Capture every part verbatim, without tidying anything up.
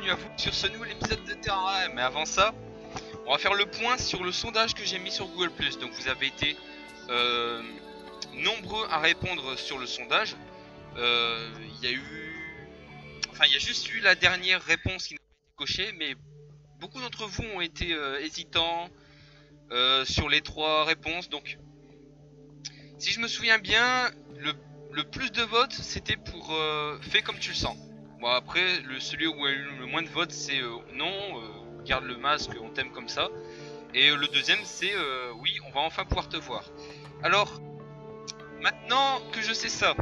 bienvenue à vous sur ce nouvel épisode de Terra. Mais avant ça, on va faire le point sur le sondage que j'ai mis sur Google plus. Donc vous avez été euh, nombreux à répondre sur le sondage. Il euh, y a eu... Enfin, il y a juste eu la dernière réponse qui n'a pas été cochée, mais beaucoup d'entre vous ont été euh, hésitants euh, sur les trois réponses. Donc, si je me souviens bien, le, le plus de votes, c'était pour euh, fais comme tu le sens. Bon, après, le, celui où il y a eu le moins de votes, c'est euh, non, euh, garde le masque, on t'aime comme ça. Et euh, le deuxième, c'est euh, oui, on va enfin pouvoir te voir. Alors, maintenant que je sais ça,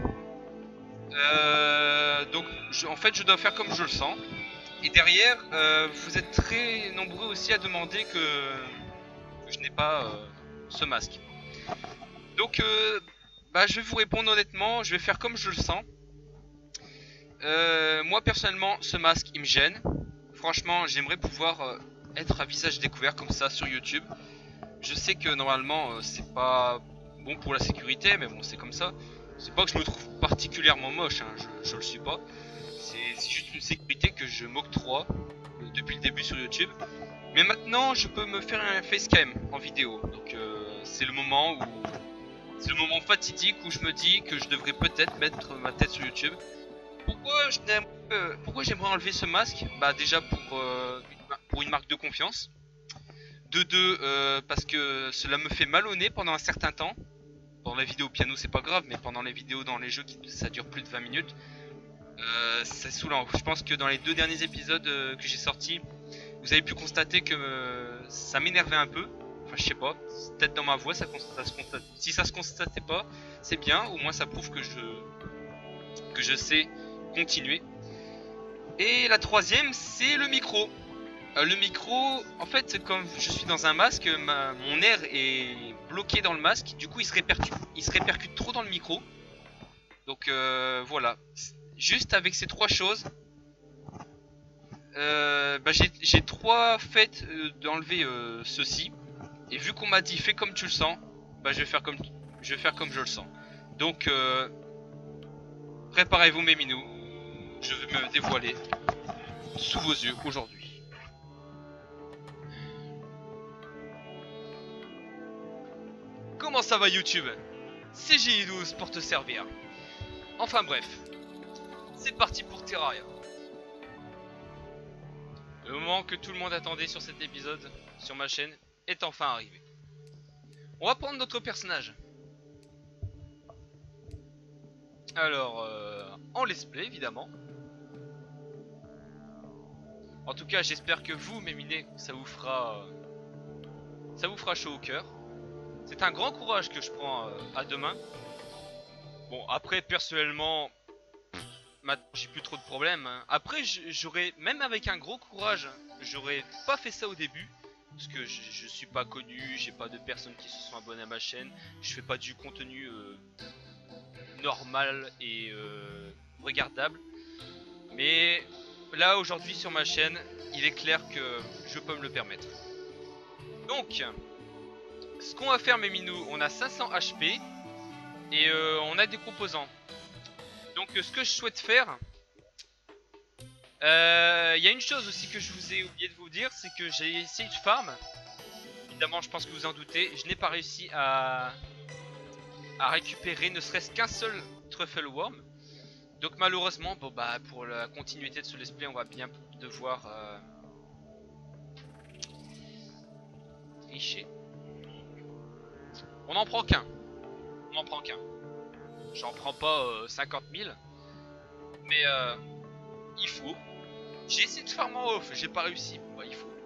euh, donc je, en fait, je dois faire comme je le sens. Et derrière, euh, vous êtes très nombreux aussi à demander que, que je n'ai pas euh, ce masque. Donc, euh, bah, je vais vous répondre honnêtement, je vais faire comme je le sens. Euh, moi personnellement, ce masque il me gêne. Franchement, j'aimerais pouvoir euh, être à visage découvert comme ça sur YouTube. Je sais que normalement euh, c'est pas bon pour la sécurité, mais bon, c'est comme ça. C'est pas que je me trouve particulièrement moche, hein, je, je le suis pas. C'est juste une sécurité que je m'octroie euh, depuis le début sur YouTube. Mais maintenant, je peux me faire un facecam en vidéo. Donc euh, c'est le moment où c'est le moment fatidique où je me dis que je devrais peut-être mettre ma tête sur YouTube. Pourquoi je euh, pourquoi j'aimerais enlever ce masque? Bah déjà pour, euh, une, pour une marque de confiance. De deux, euh, parce que cela me fait mal au nez pendant un certain temps. Pendant les vidéos piano c'est pas grave, mais pendant les vidéos dans les jeux qui ça dure plus de vingt minutes, euh, c'est saoulant. Je pense que dans les deux derniers épisodes euh, que j'ai sortis, vous avez pu constater que euh, ça m'énervait un peu. Enfin je sais pas, peut-être dans ma voix ça, ça se constate. Si ça se constatait pas, c'est bien, au moins ça prouve que je que je sais continuer. Et la troisième, c'est le micro. Euh, le micro, en fait, comme je suis dans un masque, ma, mon air est bloqué dans le masque. Du coup, il se répercute, il se répercute trop dans le micro. Donc euh, voilà. Juste avec ces trois choses, euh, bah, j'ai trois faits euh, d'enlever euh, ceci. Et vu qu'on m'a dit fais comme tu le sens, bah, je vais faire comme je vais faire comme je le sens. Donc euh, préparez-vous mes minous. Je vais me dévoiler sous vos yeux aujourd'hui. Comment ça va YouTube? C'est J I douze pour te servir. Enfin bref, c'est parti pour Terraria. Le moment que tout le monde attendait sur cet épisode, sur ma chaîne, est enfin arrivé. On va prendre notre personnage. Alors, euh, en let's play évidemment. En tout cas, j'espère que vous, mes minés, ça vous fera, euh, ça vous fera chaud au cœur. C'est un grand courage que je prends euh, à deux mains. Bon, après, personnellement, j'ai plus trop de problèmes. Hein. Après, j'aurais, même avec un gros courage, j'aurais pas fait ça au début. Parce que je, je suis pas connu, j'ai pas de personnes qui se sont abonnées à ma chaîne. Je fais pas du contenu euh, normal et euh, regardable. Mais là aujourd'hui sur ma chaîne, il est clair que je peux me le permettre. Donc, ce qu'on va faire mes minous, on a cinq cents H P et euh, on a des composants. Donc ce que je souhaite faire, il euh, y a une chose aussi que je vous ai oublié de vous dire, c'est que j'ai essayé de farm. Évidemment je pense que vous en doutez, je n'ai pas réussi à, à récupérer ne serait-ce qu'un seul Truffle Worm. Donc malheureusement, bon bah pour la continuité de ce let's play, on va bien devoir euh, tricher. On n'en prend qu'un. On n'en prend qu'un. J'en prends pas euh, cinquante mille. Mais euh, il faut. J'ai essayé de farm en off, j'ai pas réussi. Bah il faut.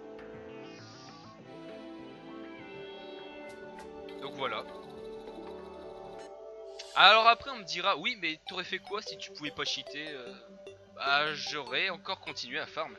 Donc voilà. Alors après on me dira, oui mais t'aurais fait quoi si tu pouvais pas cheater? euh, Bah j'aurais encore continué à farm.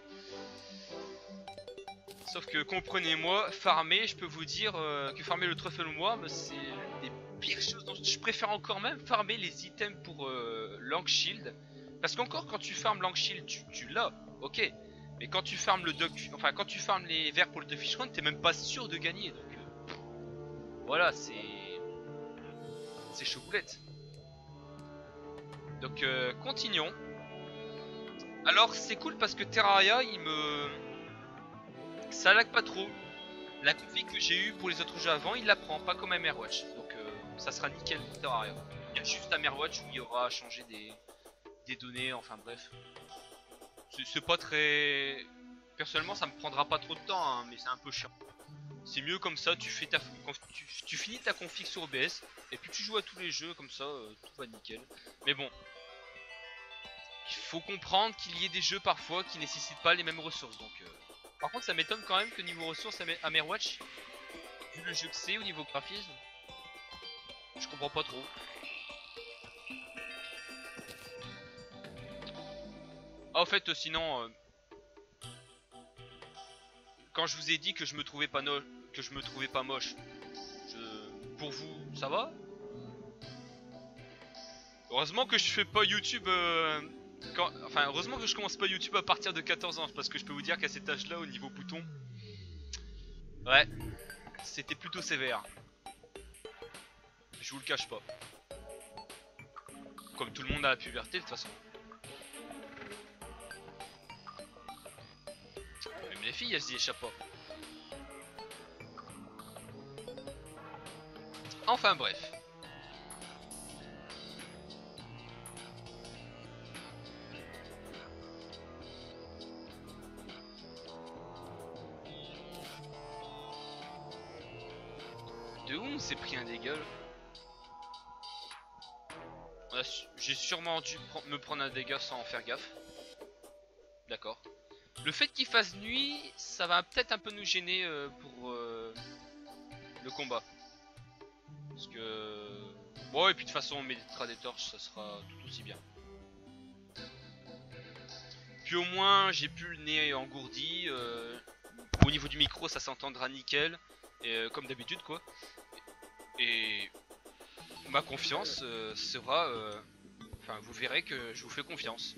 Sauf que comprenez-moi, farmer, je peux vous dire euh, que farmer le Truffle Worm c'est l'une des pires choses. Donc, je préfère encore même farmer les items pour euh, Langshield. Parce qu'encore quand tu farmes Langshield, tu, tu l'as, ok. Mais quand tu farmes le Duck, enfin quand tu farmes les verres pour le Duckfish Run, t'es même pas sûr de gagner. Donc euh, voilà, c'est c'est chocoulette. Donc euh, continuons. Alors c'est cool parce que Terraria il me... ça lag pas trop. La config que j'ai eu pour les autres jeux avant il la prend, pas comme Amerwatch. Donc euh, ça sera nickel pour Terraria. Il y a juste Amerwatch où il y aura à changer des, des données, enfin bref. C'est pas très... Personnellement ça me prendra pas trop de temps hein, mais c'est un peu chiant. C'est mieux comme ça, tu fais ta, tu, tu finis ta config sur O B S et puis tu joues à tous les jeux comme ça, euh, tout va nickel. Mais bon, il faut comprendre qu'il y ait des jeux parfois qui nécessitent pas les mêmes ressources. Donc, euh... par contre, ça m'étonne quand même que niveau ressources, Amerwatch, vu le jeu que c'est au niveau graphisme, je comprends pas trop. Ah, en fait, euh, sinon, euh... quand je vous ai dit que je me trouvais pas no que je me trouvais pas moche, je... pour vous, ça va? Heureusement que je fais pas YouTube. Euh... Quand... Enfin, heureusement que je commence pas YouTube à partir de quatorze ans, parce que je peux vous dire qu'à cet âge-là, au niveau bouton, ouais, c'était plutôt sévère. Je vous le cache pas. Comme tout le monde à la puberté de toute façon. Même les filles, elles s'y échappent pas. Enfin bref. De où on s'est pris un dégât? J'ai sûrement dû me prendre un dégât sans en faire gaffe. D'accord. Le fait qu'il fasse nuit, ça va peut-être un peu nous gêner euh, pour euh, le combat. Parce que... Bon, et puis de toute façon, on mettra des torches, ça sera tout aussi bien. Puis au moins, j'ai plus le nez engourdi. Euh, au niveau du micro, ça s'entendra nickel. Et, euh, comme d'habitude, quoi. Et ma confiance euh, sera... Euh, enfin, vous verrez que je vous fais confiance.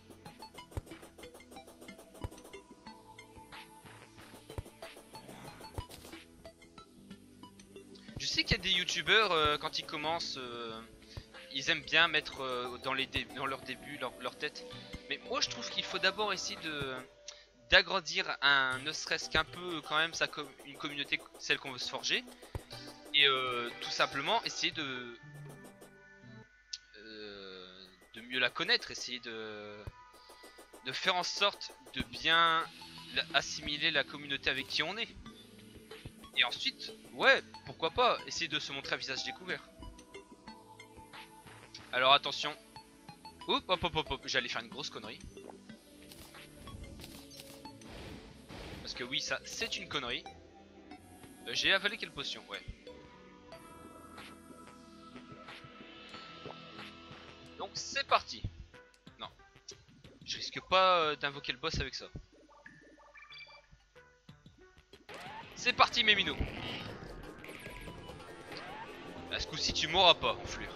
Je sais qu'il y a des youtubeurs, euh, quand ils commencent, euh, ils aiment bien mettre euh, dans, les dans leur début leur, leur tête. Mais moi je trouve qu'il faut d'abord essayer de d'agrandir un, ne serait-ce qu'un peu quand même sa com une communauté, celle qu'on veut se forger. Et euh, tout simplement essayer de, euh, de mieux la connaître, essayer de, de faire en sorte de bien assimiler la communauté avec qui on est. Et ensuite, ouais, pourquoi pas, essayer de se montrer à visage découvert. Alors attention. Hop, hop, hop, hop, hop. J'allais faire une grosse connerie. Parce que oui, ça, c'est une connerie. Euh, J'ai avalé quelle potion, ouais. Donc c'est parti. Non. Je risque pas euh, d'invoquer le boss avec ça. C'est parti mes minous. À ce coup-ci tu mourras pas, enflure.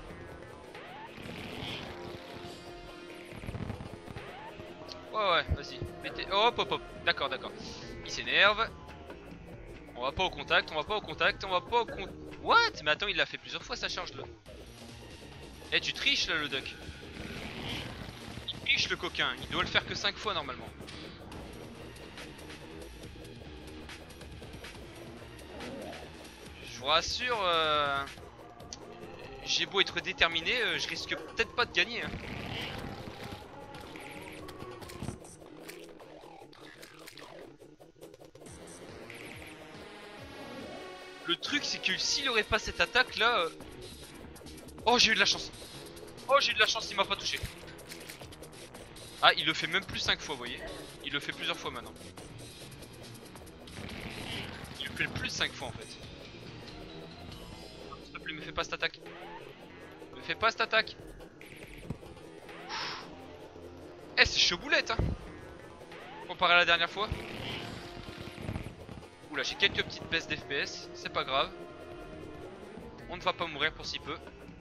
Ouais ouais, vas-y. Mettez... Hop hop hop. D'accord, d'accord. Il s'énerve. On va pas au contact, on va pas au contact, on va pas au contact. What? Mais attends, il l'a fait plusieurs fois sa charge là. Eh, tu triches là le duck. Il triche le coquin, il doit le faire que cinq fois normalement. Je vous rassure, euh... j'ai beau être déterminé, euh, je risque peut-être pas de gagner. Hein. Le truc c'est que s'il aurait pas cette attaque là... Euh... Oh j'ai eu de la chance. Oh j'ai eu de la chance, il m'a pas touché. Ah il le fait même plus cinq fois vous voyez. Il le fait plusieurs fois maintenant. Il le fait le plus cinq fois en fait. S'il te plaît me fais pas cette attaque. Me fais pas cette attaque. Eh c'est chaud boulette hein. Comparé à la dernière fois. Oula j'ai quelques petites baisses d'F P S. C'est pas grave. On ne va pas mourir pour si peu.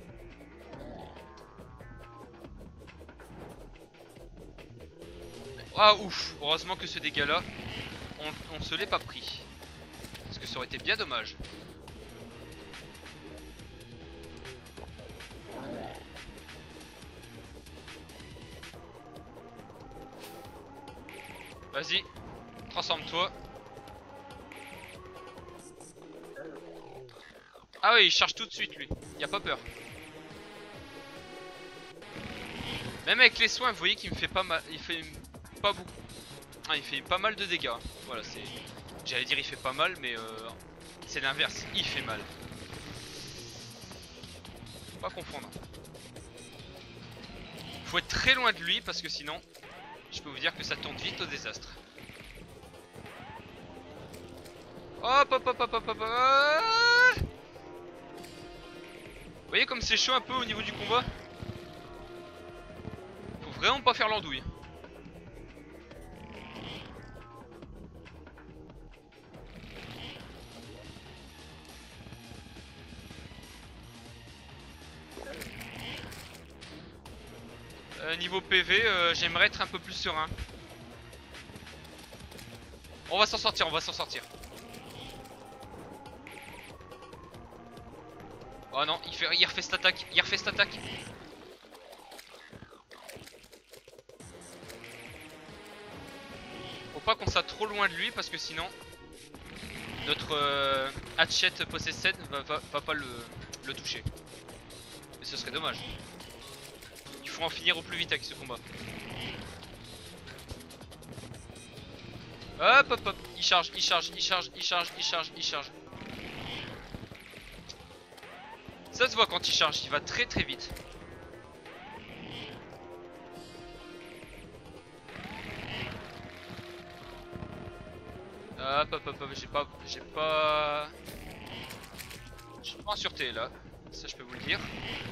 Ah ouf. Heureusement que ce dégât là on, on se l'est pas pris. Parce que ça aurait été bien dommage. Vas-y, transforme-toi. Ah oui, il charge tout de suite lui, y a pas peur. Même avec les soins, vous voyez qu'il me fait pas mal, il fait pas beaucoup. Ah, il fait pas mal de dégâts. Voilà, c'est. J'allais dire il fait pas mal, mais euh, c'est l'inverse, il fait mal. Faut pas confondre. Faut être très loin de lui parce que sinon, je peux vous dire que ça tourne vite au désastre. Hop hop hop hop hop hop hop. Vous voyez comme c'est chaud un peu au niveau du combat. Faut vraiment pas faire l'andouille. Euh, niveau P V, euh, j'aimerais être un peu plus serein. On va s'en sortir, on va s'en sortir. Oh non, il, fait, il refait cette attaque, il refait cette attaque. Faut pas qu'on soit trop loin de lui parce que sinon notre euh, Hatchet Possessed va, va, va pas le, le toucher. Mais ce serait dommage. Il faut en finir au plus vite avec ce combat. Hop hop hop, il charge, il charge, il charge, il charge, il charge, il charge. Ça se voit quand il charge, il va très très vite. Hop hop hop hop, j'ai pas... J'ai pas... Je suis pas en sûreté là, ça je peux vous le dire.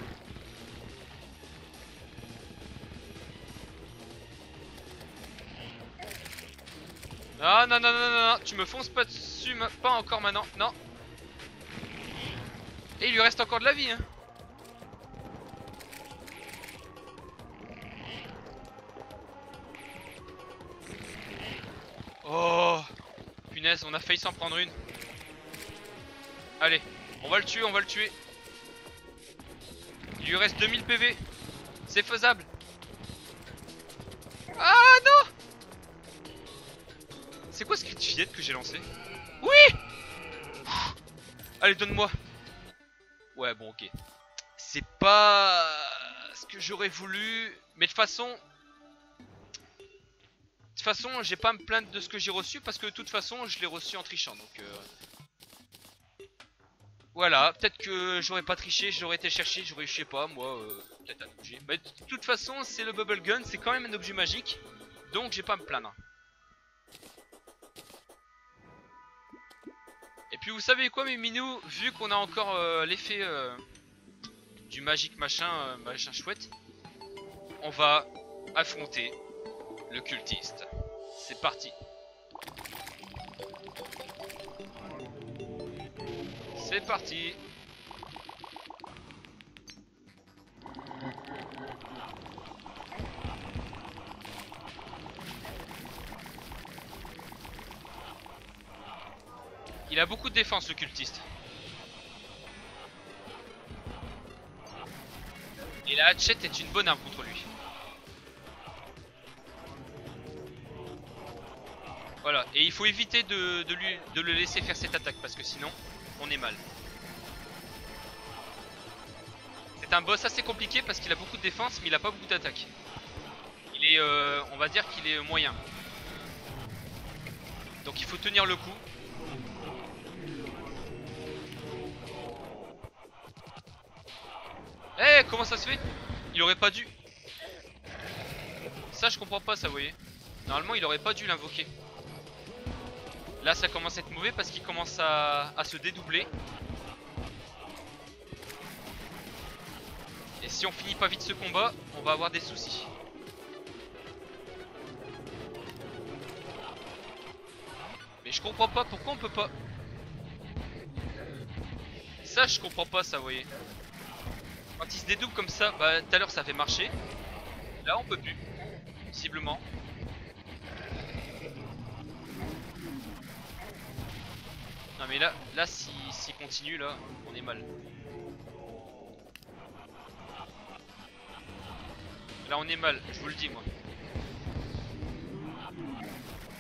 Ah non non non non non, tu me fonces pas dessus, pas encore maintenant, non. Et il lui reste encore de la vie hein. Oh punaise, on a failli s'en prendre une. Allez, on va le tuer, on va le tuer. Il lui reste deux mille P V. C'est faisable. Ah non. C'est quoi ce cri de fillette que j'ai lancé? Oui. Allez, donne-moi. Ouais, bon, ok. C'est pas ce que j'aurais voulu. Mais de toute façon... De toute façon, j'ai pas à me plaindre de ce que j'ai reçu. Parce que de toute façon, je l'ai reçu en trichant. Donc... Euh... Voilà, peut-être que j'aurais pas triché, j'aurais été chercher, j'aurais, je sais pas, moi, euh, peut-être un objet. Mais de toute façon, c'est le Bubble Gun, c'est quand même un objet magique. Donc j'ai pas à me plaindre. Et puis vous savez quoi mes minous, vu qu'on a encore euh, l'effet euh, du magique machin, euh, machin chouette, on va affronter le cultiste. C'est parti. C'est parti. Il a beaucoup de défense le cultiste. Et la hatchette est une bonne arme contre lui. Voilà, et il faut éviter de, de, lui, de le laisser faire cette attaque parce que sinon on est mal. C'est un boss assez compliqué parce qu'il a beaucoup de défense mais il a pas beaucoup d'attaque. Il est, euh, on va dire qu'il est moyen. Donc il faut tenir le coup. Eh hey, comment ça se fait? Il aurait pas dû. Ça je comprends pas ça, vous voyez. Normalement il aurait pas dû l'invoquer. Là ça commence à être mauvais parce qu'il commence à, à se dédoubler. Et si on finit pas vite ce combat, on va avoir des soucis. Mais je comprends pas pourquoi on peut pas. Ça je comprends pas ça, vous voyez. Quand il se dédouble comme ça, bah tout à l'heure ça avait marché. Là on peut plus, visiblement. Non mais là, là s'il si, si continue là, on est mal. Là on est mal, je vous le dis moi.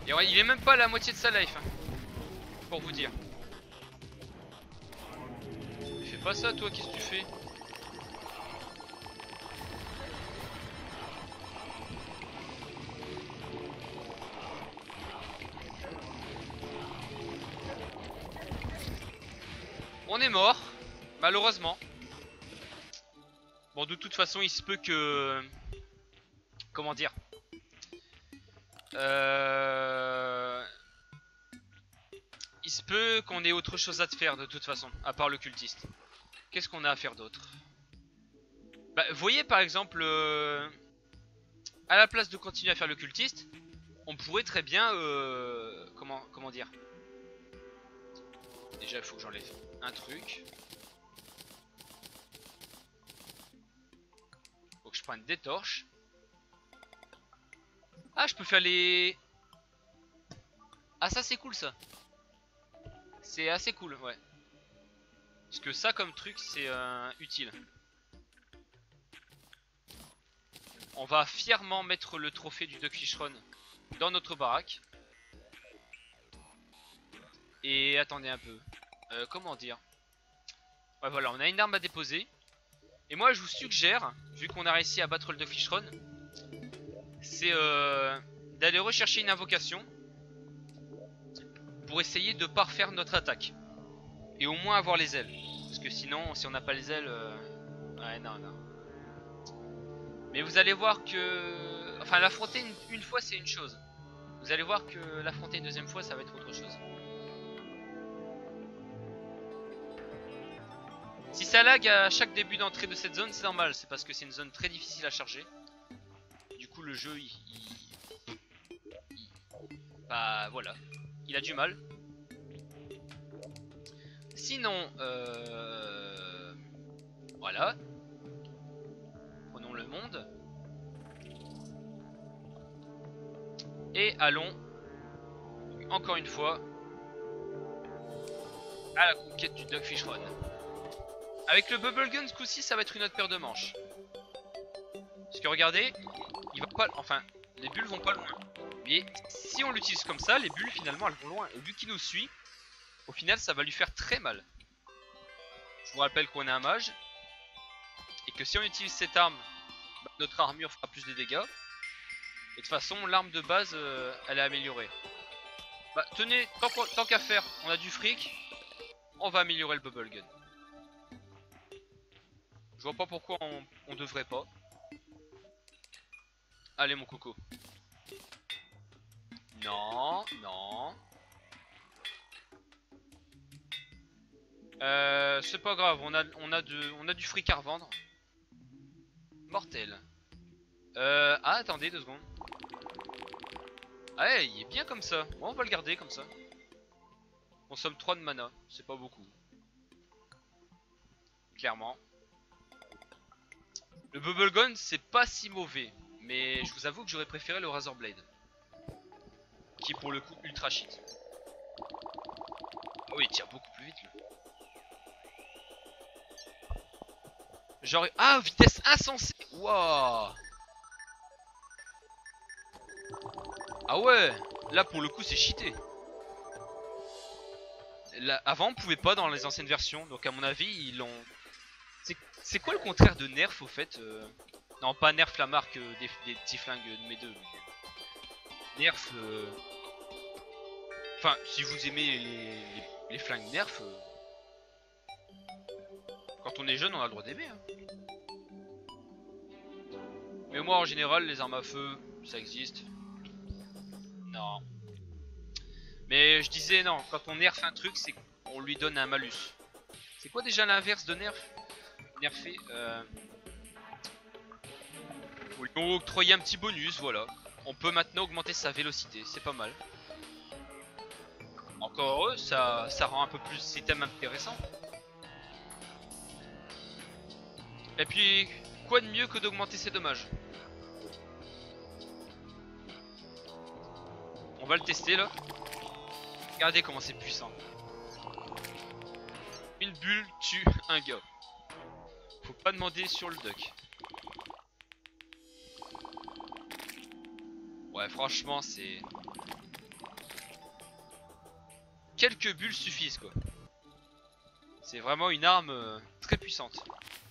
Et ouais, il est même pas à la moitié de sa life, hein, pour vous dire. Fais pas ça toi, qu'est-ce que tu fais? On est mort, malheureusement. Bon, de toute façon, il se peut que... Comment dire euh... Il se peut qu'on ait autre chose à te faire, de toute façon, à part le cultiste. Qu'est-ce qu'on a à faire d'autre? Bah, vous voyez, par exemple... Euh... À la place de continuer à faire le cultiste, on pourrait très bien... Euh... Comment, comment dire Déjà, il faut que j'enlève un truc. Faut que je prenne des torches. Ah, je peux faire les... Ah, ça c'est cool ça. C'est assez cool, ouais. Parce que ça comme truc, c'est euh, utile. On va fièrement mettre le trophée du Duckfish Run dans notre baraque. Et attendez un peu. Euh, comment dire? Ouais, voilà, on a une arme à déposer. Et moi, je vous suggère, vu qu'on a réussi à battre le Duckfish Run, c'est euh, d'aller rechercher une invocation pour essayer de parfaire notre attaque. Et au moins avoir les ailes. Parce que sinon, si on n'a pas les ailes... Euh... Ouais, non, non. Mais vous allez voir que... Enfin, l'affronter une, une fois, c'est une chose. Vous allez voir que l'affronter une deuxième fois, ça va être autre chose. Si ça lag à chaque début d'entrée de cette zone, c'est normal. C'est parce que c'est une zone très difficile à charger. Du coup, le jeu, il... il... il... Bah, voilà. Il a du mal. Sinon, euh... voilà. Prenons le monde. Et allons, encore une fois, à la conquête du Duckfish Run. Avec le Bubble Gun, ce coup-ci, ça va être une autre paire de manches. Parce que regardez, il va pas... Enfin, les bulles vont pas loin. Mais si on l'utilise comme ça, les bulles, finalement, elles vont loin. Et vu qu'il nous suit, au final, ça va lui faire très mal. Je vous rappelle qu'on est un mage. Et que si on utilise cette arme, bah, notre armure fera plus de dégâts. Et de toute façon, l'arme de base, euh, elle est améliorée. Bah, tenez, tant qu'à faire, on a du fric. On va améliorer le Bubble Gun. Je vois pas pourquoi on, on devrait pas. Allez, mon coco. Non, non. Euh, c'est pas grave, on a, on, a de, on a du fric à revendre. Mortel. Euh, ah, attendez deux secondes. Ah ouais, il est bien comme ça. Bon, on va le garder comme ça. On consomme trois de mana, c'est pas beaucoup. Clairement. Le Bubble Gun, c'est pas si mauvais. Mais je vous avoue que j'aurais préféré le Razor Blade. Qui est pour le coup ultra shit. Oh, il tire beaucoup plus vite là. Genre... Ah, vitesse insensée. Waouh. Ah ouais. Là pour le coup c'est cheaté. Là, avant on pouvait pas dans les anciennes versions. Donc à mon avis ils l'ont... C'est quoi le contraire de nerf au fait euh... Non pas nerf la marque euh, des, des petits flingues de mes deux. Mais... Nerf... Euh... Enfin si vous aimez les, les, les flingues nerf... Euh... Quand on est jeune on a le droit d'aimer hein. Mais moi en général les armes à feu ça existe. Non. Mais je disais non, quand on nerf un truc c'est qu'on lui donne un malus. C'est quoi déjà l'inverse de nerf? Nerfé euh... On lui a octroyé un petit bonus, voilà. On peut maintenant augmenter sa vélocité, c'est pas mal. Encore heureux, ça, ça rend un peu plus ces thèmes intéressants. Et puis, quoi de mieux que d'augmenter ses dommages? On va le tester là. Regardez comment c'est puissant. Une bulle tue un gars. Faut pas demander sur le duck. Ouais, franchement, c'est... quelques bulles suffisent quoi. C'est vraiment une arme euh, très puissante.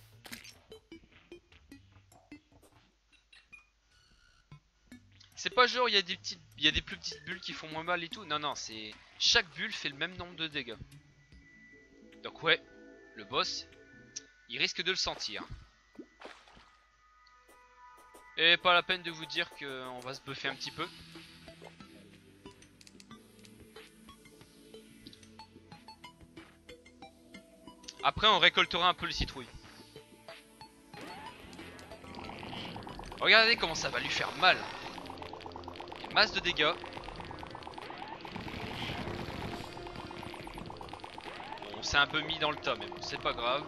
C'est pas genre il y a des petites, il y a des plus petites bulles qui font moins mal et tout. Non non, c'est chaque bulle fait le même nombre de dégâts. Donc ouais, le boss, il risque de le sentir. Et pas la peine de vous dire qu'on va se buffer un petit peu. Après on récoltera un peu les citrouilles. Regardez comment ça va lui faire mal. Il y a masse de dégâts. Bon, on s'est un peu mis dans le tas mais bon c'est pas grave.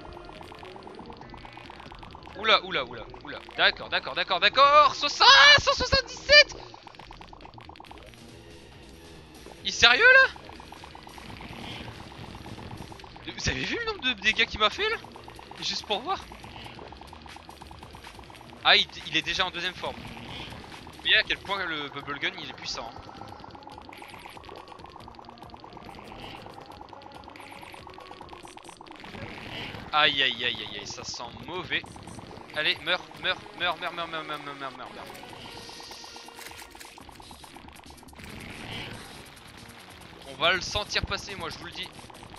Oula oula oula oula. D'accord d'accord d'accord d'accord. cent soixante-dix-sept. Il est sérieux là? Vous avez vu le nombre de dégâts qu'il m'a fait là? Juste pour voir. Ah il, il est déjà en deuxième forme. Vous voyez à quel point le bubble gun il est puissant hein. Aïe aïe aïe aïe aïe, ça sent mauvais. Allez, meurs, meurs, meurs, meurs, meurs, meurs, meurs, meurs, meurs, meurs, meurs. On va le sentir passer, moi je vous le dis.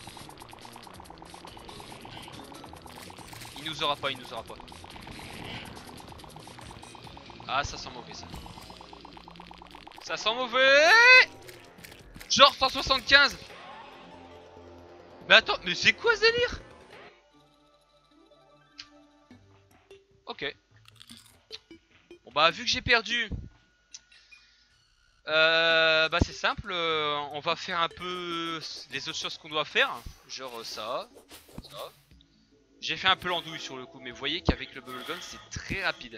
Il nous aura pas, il nous aura pas. Ah, ça sent mauvais ça. Ça sent mauvais. Genre cent soixante-quinze. Mais attends, mais c'est quoi ce délire? Ok. Bon bah vu que j'ai perdu, euh, bah c'est simple, euh, on va faire un peu les autres choses qu'on doit faire. Genre ça, ça. J'ai fait un peu l'andouille sur le coup, mais vous voyez qu'avec le bubble gun c'est très rapide.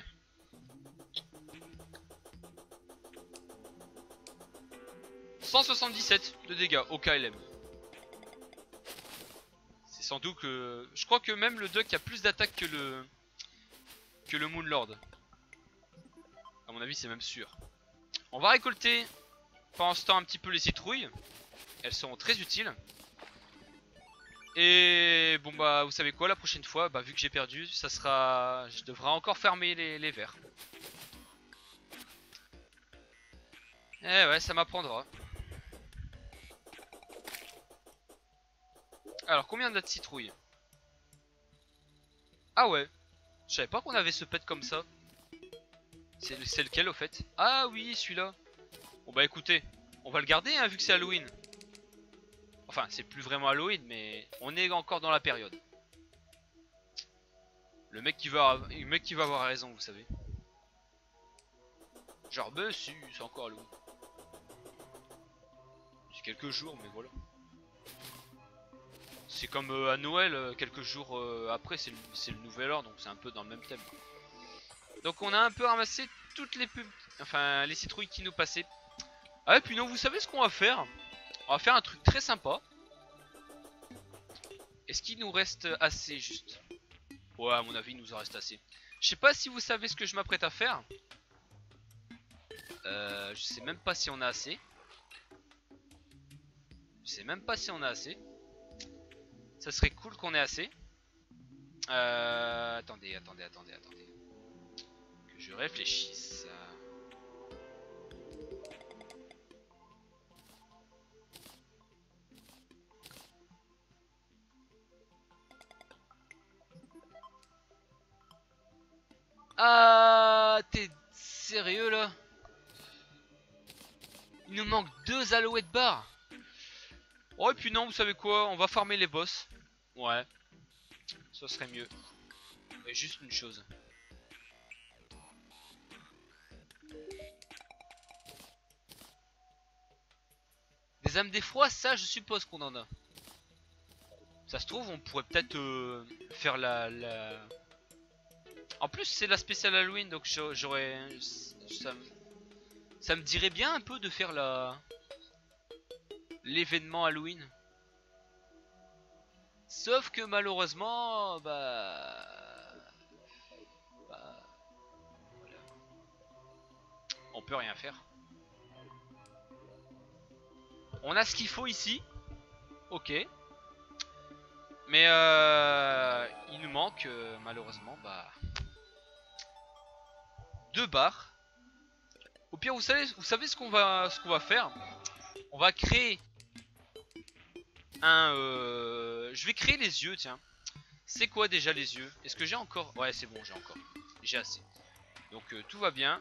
cent soixante-dix-sept de dégâts au K L M. C'est sans doute que... Je crois que même le Duck a plus d'attaque que le... que le Moonlord. À mon avis c'est même sûr. On va récolter pendant ce temps un petit peu les citrouilles. Elles seront très utiles. Et bon bah vous savez quoi, la prochaine fois, bah vu que j'ai perdu, ça sera... Je devrais encore fermer les, les verres. Eh ouais, ça m'apprendra. Alors combien de citrouilles? Ah ouais, je savais pas qu'on avait ce pet comme ça. C'est lequel au fait? Ah oui, celui-là. Bon bah écoutez, on va le garder hein, vu que c'est Halloween. Enfin c'est plus vraiment Halloween mais on est encore dans la période. Le mec qui va, le mec qui va avoir raison vous savez. Genre bah si c'est encore Halloween. C'est quelques jours mais voilà. C'est comme euh, à Noël, euh, quelques jours euh, après c'est le, le nouvel an donc c'est un peu dans le même thème. Donc on a un peu ramassé toutes les pubs, enfin les citrouilles qui nous passaient. Ah et puis non vous savez ce qu'on va faire? On va faire un truc très sympa. Est-ce qu'il nous reste assez juste? Ouais à mon avis il nous en reste assez. Je sais pas si vous savez ce que je m'apprête à faire. Euh, je sais même pas si on a assez. Je sais même pas si on a assez. Ça serait cool qu'on ait assez. Euh, attendez, attendez, attendez, attendez. Que je réfléchisse. Ah, t'es sérieux là? Il nous manque deux alouettes barres. Oh et puis non, vous savez quoi? On va farmer les boss. Ouais, ça serait mieux. Mais juste une chose. Des âmes d'effroi, ça je suppose qu'on en a. Ça se trouve, on pourrait peut-être euh, faire la, la... En plus, c'est la spéciale Halloween, donc j'aurais... Ça, ça me dirait bien un peu de faire la... l'événement Halloween. Sauf que malheureusement, bah... bah... Voilà. On peut rien faire. On a ce qu'il faut ici. Ok. Mais euh, il nous manque euh, malheureusement bah, deux barres. Au pire, vous savez, vous savez ce qu'on va, ce qu'on va faire. On va créer un... Euh... Je vais créer les yeux, tiens. C'est quoi déjà les yeux? Est-ce que j'ai encore? Ouais, c'est bon, j'ai encore. J'ai assez. Donc euh, tout va bien.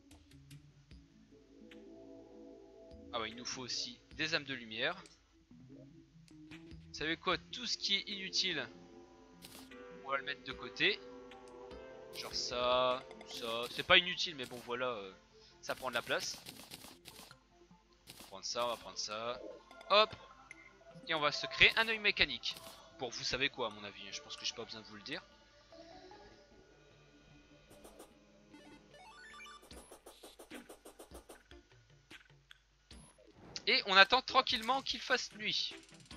Ah ouais, il nous faut aussi des âmes de lumière. Vous savez quoi? Tout ce qui est inutile, on va le mettre de côté. Genre ça, ça. C'est pas inutile, mais bon, voilà, euh, ça prend de la place. On va prendre ça, on va prendre ça. Hop. Et on va se créer un œil mécanique. Pour vous savez quoi, à mon avis. Je pense que j'ai pas besoin de vous le dire. Et on attend tranquillement qu'il fasse nuit.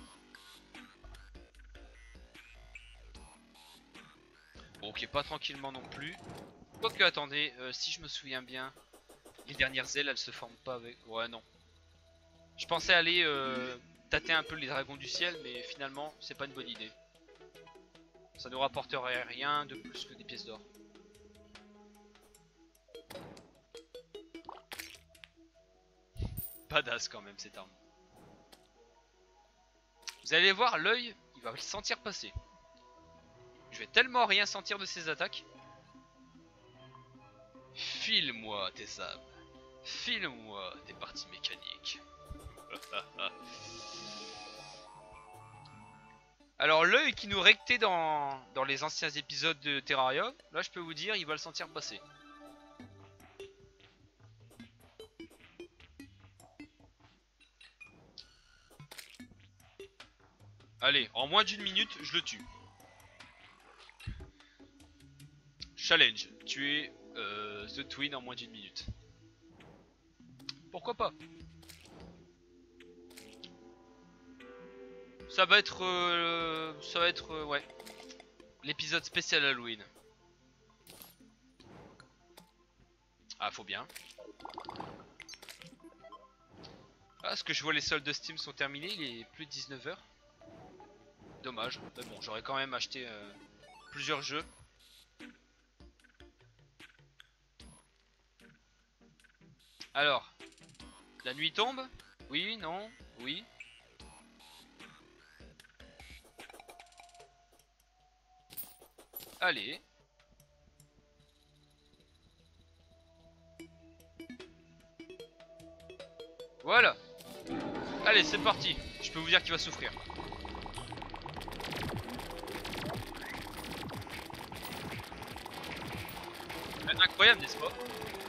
Bon, ok, pas tranquillement non plus. Quoique, attendez, euh, si je me souviens bien, les dernières ailes, elles se forment pas avec... Ouais, non. Je pensais aller euh, tâter un peu les dragons du ciel, mais finalement, c'est pas une bonne idée. Ça ne rapporterait rien de plus que des pièces d'or. Badass quand même cette arme. Vous allez voir, l'œil, il va le sentir passer. Je vais tellement rien sentir de ses attaques. File-moi tes âmes. File-moi tes parties mécaniques. Alors l'œil qui nous rectait dans, dans les anciens épisodes de Terraria, là je peux vous dire, il va le sentir passer. Allez, en moins d'une minute, je le tue. Challenge, tuer euh, The Twin en moins d'une minute. Pourquoi pas? Ça va être... Euh, ça va être... Euh, ouais. L'épisode spécial Halloween. Ah, faut bien. Ah, ce que je vois, les soldes de Steam sont terminés. Il est plus de dix-neuf heures. Dommage. Mais bon, j'aurais quand même acheté euh, plusieurs jeux. Alors. La nuit tombe? Oui, non, oui. Allez. Voilà. Allez, c'est parti. Je peux vous dire qu'il va souffrir. Incroyable, n'est-ce pas?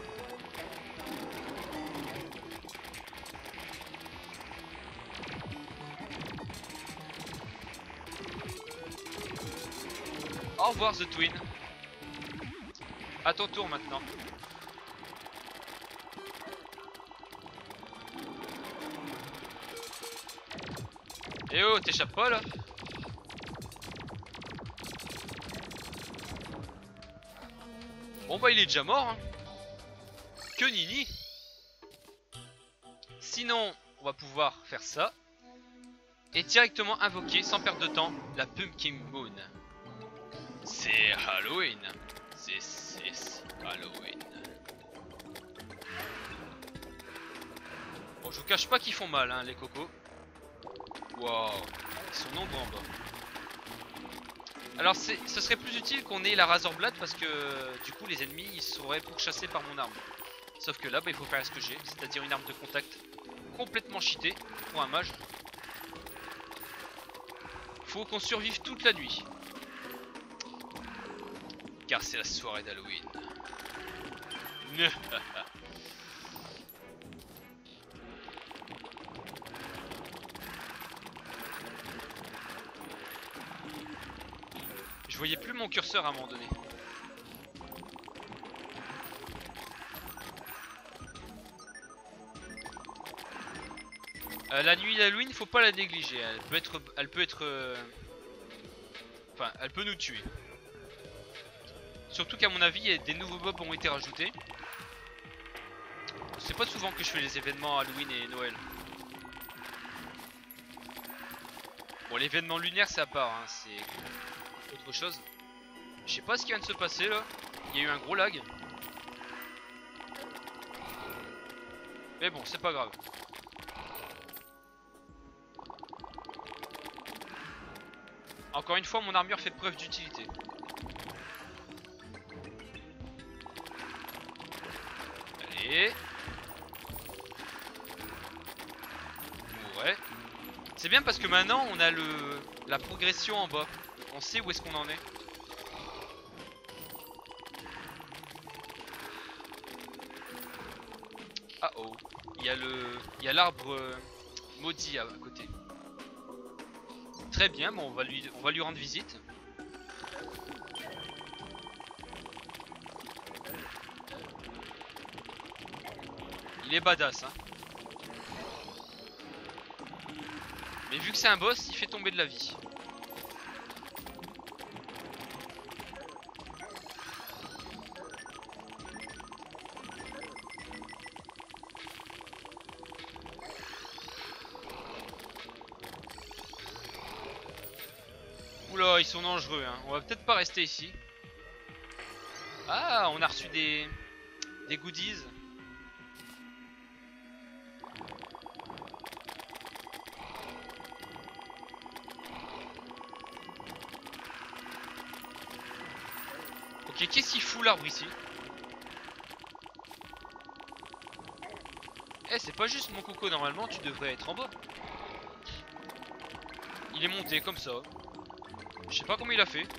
Au revoir The Twin. À ton tour maintenant. Eh oh, t'échappes pas là? Bon bah il est déjà mort hein. Que nini. Sinon on va pouvoir faire ça. Et directement invoquer sans perdre de temps la Pumpkin Moon. C'est Halloween. C'est Halloween. Bon je vous cache pas qu'ils font mal hein les cocos. Waouh, ils sont nombreux en bas. Alors ce serait plus utile qu'on ait la Razorblade parce que du coup les ennemis ils seraient pourchassés par mon arme. Sauf que là bah, il faut faire ce que j'ai, c'est-à-dire une arme de contact complètement cheatée pour un mage. Faut qu'on survive toute la nuit. Car c'est la soirée d'Halloween. Je voyais plus mon curseur à un moment donné. Euh, la nuit d'Halloween, faut pas la négliger. Elle peut être, elle peut être, euh... enfin, elle peut nous tuer. Surtout qu'à mon avis, des nouveaux mobs ont été rajoutés. C'est pas souvent que je fais les événements Halloween et Noël. Bon, l'événement lunaire c'est à part, hein, c'est autre chose. Je sais pas ce qui vient de se passer là. Il y a eu un gros lag. Mais bon, c'est pas grave. Encore une fois, mon armure fait preuve d'utilité. Allez. Ouais. C'est bien parce que maintenant on a le la progression en bas. On sait où est-ce qu'on en est. Ah oh. Il y a le. Il y a l'arbre euh, maudit à, à côté. Très bien, bon on va lui on va lui rendre visite. Il est badass hein. Mais vu que c'est un boss, il fait tomber de la vie. Oula, ils sont dangereux hein. On va peut-être pas rester ici. Ah, on a reçu des des goodies. Ok, qu'est-ce qu'il fout l'arbre ici? Eh, c'est pas juste mon coco, normalement tu devrais être en bas. Il est monté comme ça. Je sais pas comment il a fait.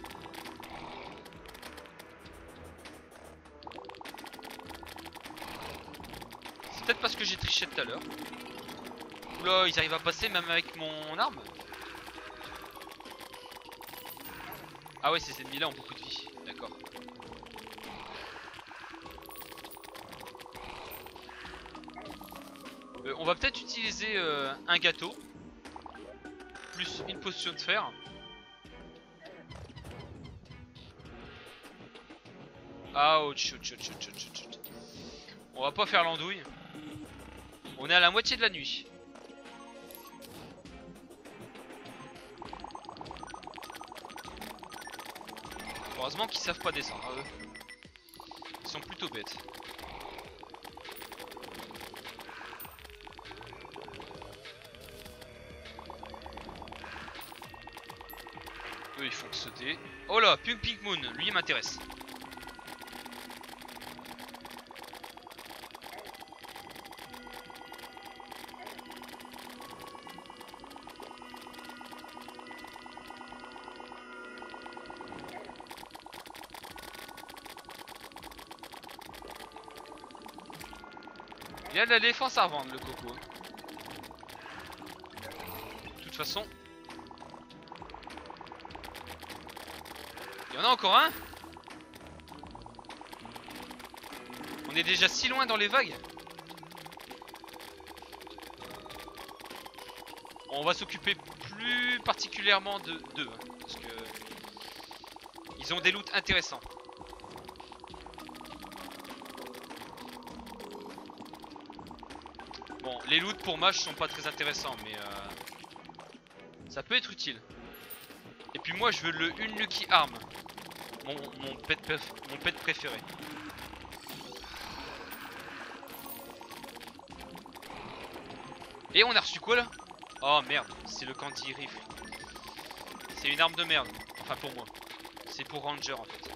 C'est peut-être parce que j'ai triché tout à l'heure. Oula, ils arrivent à passer même avec mon arme. Ah ouais, ces ennemis là ont beaucoup de vie. D'accord. Euh, on va peut-être utiliser euh, un gâteau. Plus une potion de fer. Ah, ouch, ouch, ouch, ouch, ouch, ouch. On va pas faire l'andouille. On est à la moitié de la nuit. Heureusement qu'ils savent pas descendre, hein, eux. Ils sont plutôt bêtes. Eux ils font que sauter. Oh là, Punk Pink Moon, lui il m'intéresse. Il y a de la défense à revendre le coco. De toute façon. Il y en a encore un. On est déjà si loin dans les vagues. On va s'occuper plus particulièrement de d'eux. Hein, parce que ils ont des loots intéressants. Bon, les loots pour mage sont pas très intéressants, mais euh, ça peut être utile. Et puis moi je veux le une lucky arm. Mon, mon, pet, mon pet préféré. Et on a reçu quoi là? Oh merde, c'est le candy rifle. C'est une arme de merde. Enfin pour moi. C'est pour ranger en fait.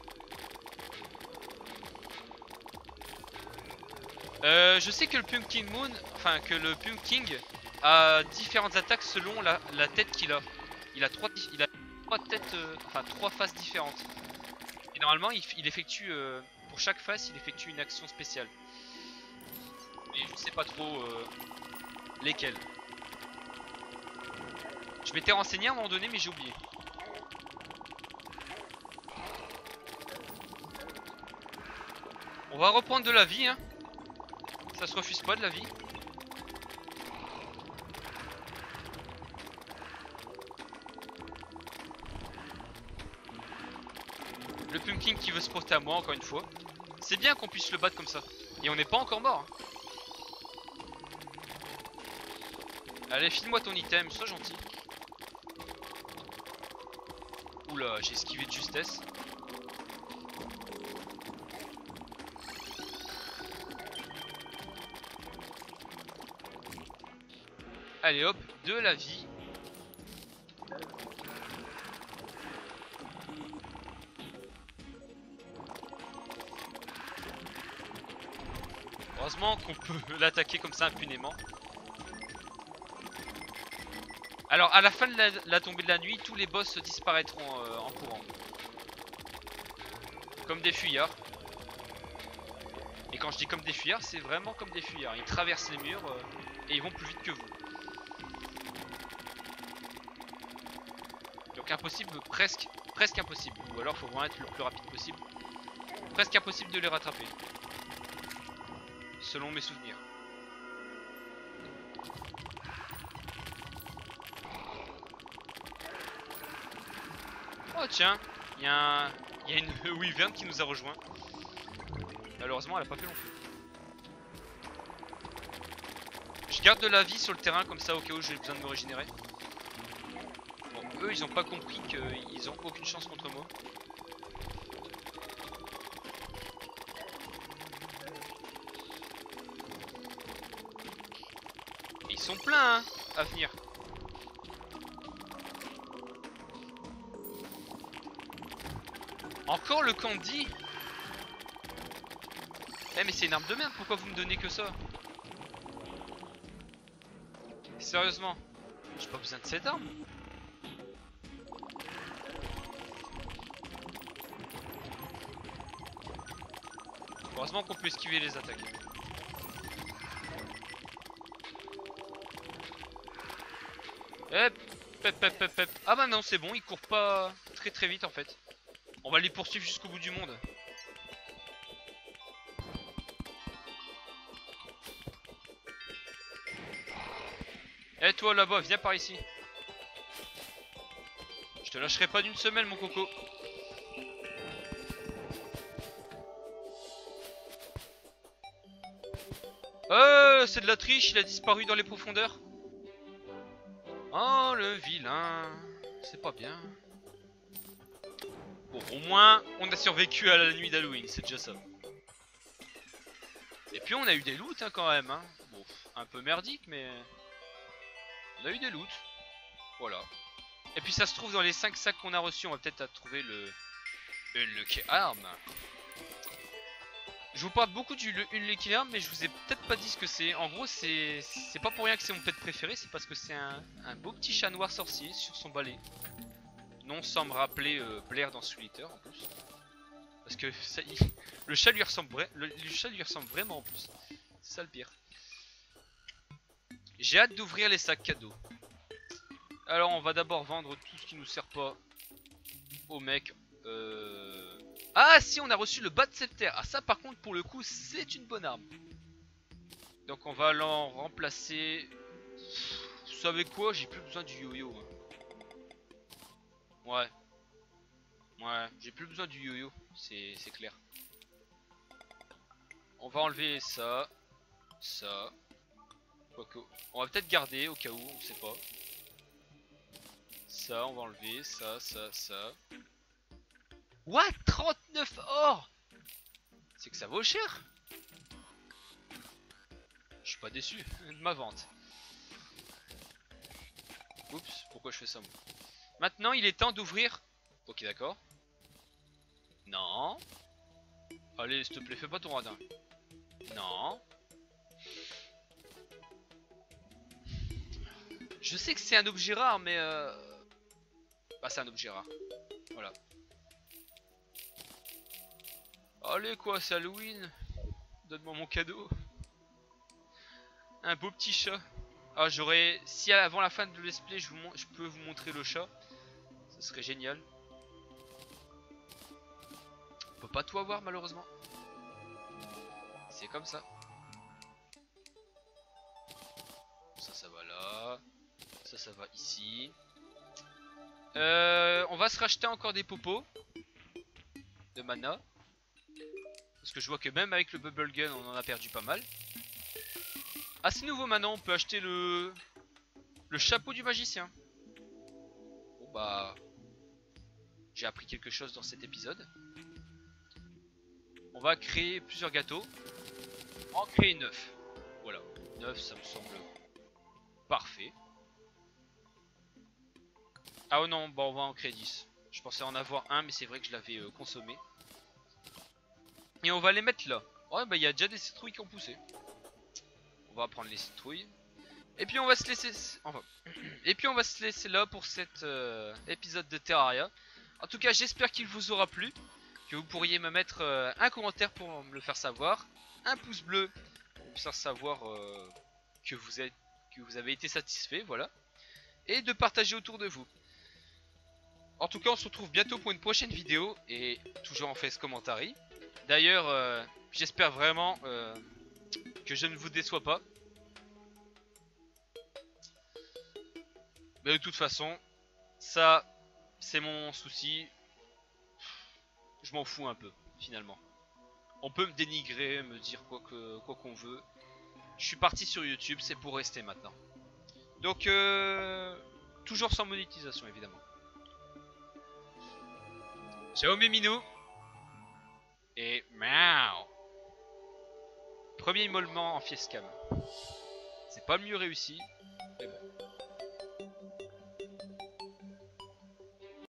Euh, je sais que le Pumpkin Moon, enfin que le Pumpkin a différentes attaques selon la, la tête qu'il a. Il a trois, il a trois têtes, euh, enfin trois faces différentes. Et normalement, il, il effectue euh, pour chaque face, il effectue une action spéciale. Et je sais pas trop euh, lesquelles. Je m'étais renseigné à un moment donné, mais j'ai oublié. On va reprendre de la vie, hein. Ça se refuse pas de la vie. Le Pumpkin qui veut se poster à moi encore une fois. C'est bien qu'on puisse le battre comme ça. Et on n'est pas encore mort. Hein. Allez, file-moi ton item, sois gentil. Oula, j'ai esquivé de justesse. Allez hop, de la vie. Heureusement qu'on peut l'attaquer comme ça impunément. Alors à la fin de la, la tombée de la nuit, tous les boss disparaîtront euh, en courant. Comme des fuyards. Et quand je dis comme des fuyards, c'est vraiment comme des fuyards. Ils traversent les murs euh, et ils vont plus vite que vous. Donc impossible, presque, presque impossible. Ou alors faut vraiment être le plus rapide possible. Presque impossible de les rattraper. Selon mes souvenirs. Oh tiens, il y a, un... y a une wyvern qui nous a rejoint. Malheureusement elle a pas fait long feu. Je garde de la vie sur le terrain comme ça au cas où j'ai besoin de me régénérer. Bon, eux ils ont pas compris qu'ils ont aucune chance contre moi. Ils sont pleins hein, à venir. Encore le candy. Eh mais c'est une arme de merde, pourquoi vous me donnez que ça? Sérieusement, j'ai pas besoin de cette arme. Heureusement qu'on peut esquiver les attaques. Hop, hop, hop, hop, hop. Ah bah non c'est bon, ils courent pas très très vite en fait. On va les poursuivre jusqu'au bout du monde. Eh toi là-bas, viens par ici. Je te lâcherai pas d'une semelle mon coco. Euh, c'est de la triche, il a disparu dans les profondeurs. Oh le vilain. C'est pas bien. Bon, au moins, on a survécu à la nuit d'Halloween, c'est déjà ça. Et puis on a eu des loots hein, quand même. Hein. Bon, un peu merdique, mais on a eu des loots. Voilà. Et puis ça se trouve dans les cinq sacs qu'on a reçus, on va peut-être trouver le une lucky arm. Je vous parle beaucoup du une lucky arm, mais je vous ai peut-être pas dit ce que c'est. En gros, c'est c'est pas pour rien que c'est mon pet préféré, c'est parce que c'est un, un beau petit chat noir sorcier sur son balai. Non sans me rappeler euh, Blair dans Solitaire en plus. Parce que ça, il, le, chat lui ressemble, le, le chat lui ressemble vraiment en plus. C'est ça le pire. J'ai hâte d'ouvrir les sacs cadeaux. Alors on va d'abord vendre tout ce qui nous sert pas au mec. Euh... Ah si, on a reçu le bas de scepter. Ah ça par contre pour le coup c'est une bonne arme. Donc on va l'en remplacer. Vous savez quoi, j'ai plus besoin du yo-yo. Hein. Ouais. Ouais, j'ai plus besoin du yo-yo, c'est clair. On va enlever ça. Ça. Quoique, on va peut-être garder au cas où, on sait pas. Ça, on va enlever. Ça, ça, ça. What? trente-neuf or? C'est que ça vaut cher. Je suis pas déçu de ma vente. Oups, pourquoi je fais ça moi? Maintenant, il est temps d'ouvrir. Ok, d'accord. Non. Allez, s'il te plaît, fais pas ton radin. Non. Je sais que c'est un objet rare, mais... Euh... Bah, c'est un objet rare. Voilà. Allez, quoi, c'est Halloween. Donne-moi mon cadeau. Un beau petit chat. Ah, j'aurais... Si avant la fin de le let's play, je, vous mon... je peux vous montrer le chat. Ce serait génial. On peut pas tout avoir, malheureusement. C'est comme ça. Ça, ça va là. Ça, ça va ici. Euh, on va se racheter encore des popos de mana. Parce que je vois que même avec le bubble gun, on en a perdu pas mal. Ah, c'est nouveau maintenant, on peut acheter le... Le chapeau du magicien. Bon bah... j'ai appris quelque chose dans cet épisode. On va créer plusieurs gâteaux. On va en créer neuf. Voilà, neuf ça me semble parfait. Ah oh non, bon on va en créer dix. Je pensais en avoir un mais c'est vrai que je l'avais euh, consommé. Et on va les mettre là. Ouais bah il y a déjà des citrouilles qui ont poussé. On va prendre les citrouilles. Et puis on va se laisser... Enfin... Et puis on va se laisser là pour cet euh, épisode de Terraria. En tout cas j'espère qu'il vous aura plu. Que vous pourriez me mettre euh, un commentaire pour me le faire savoir. Un pouce bleu pour me faire savoir euh, que, vous êtes, que vous avez été satisfait. Voilà. Et de partager autour de vous. En tout cas on se retrouve bientôt pour une prochaine vidéo. Et toujours en face commentary. D'ailleurs euh, j'espère vraiment euh, que je ne vous déçois pas. Mais de toute façon, ça, c'est mon souci. Je m'en fous un peu, finalement. On peut me dénigrer, me dire quoi que quoi qu'on veut. Je suis parti sur YouTube, c'est pour rester maintenant. Donc, euh, toujours sans monétisation, évidemment. Ciao mes minous. Et miaou. Premier immolement en fiescam. C'est pas le mieux réussi.